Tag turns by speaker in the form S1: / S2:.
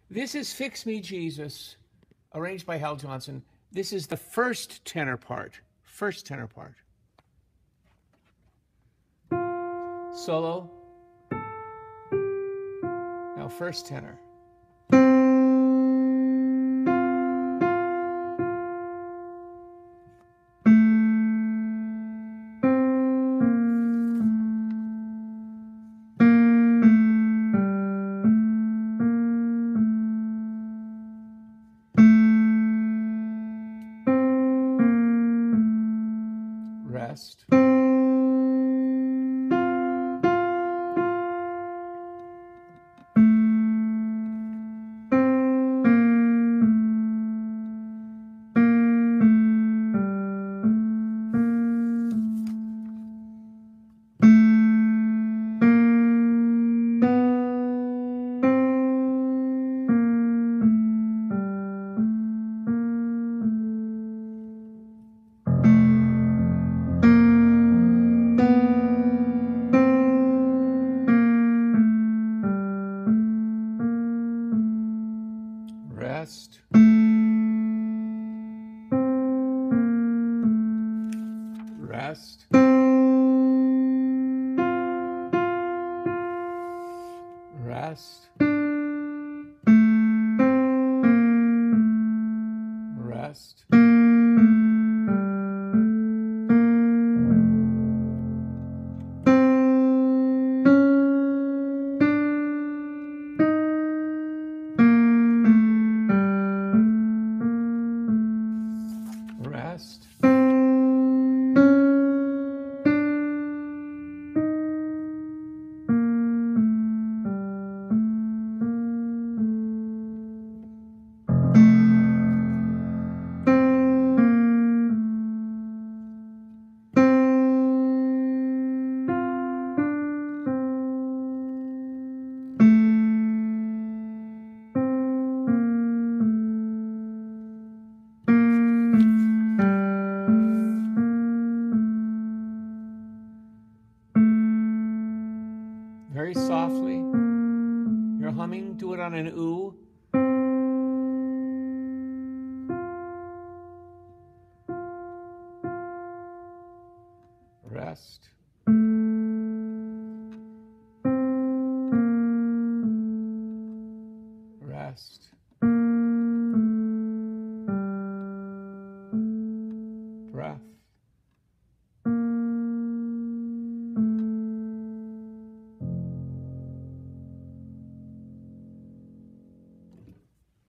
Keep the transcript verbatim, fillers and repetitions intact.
S1: This is Fix Me Jesus, arranged by Hal Johnson. This is the first tenor part. First tenor part. Solo. Now first tenor. Rest. Rest. Rest. Rest. Rest. Rest. Very softly. You're humming, do it on an ooh. Rest. Rest.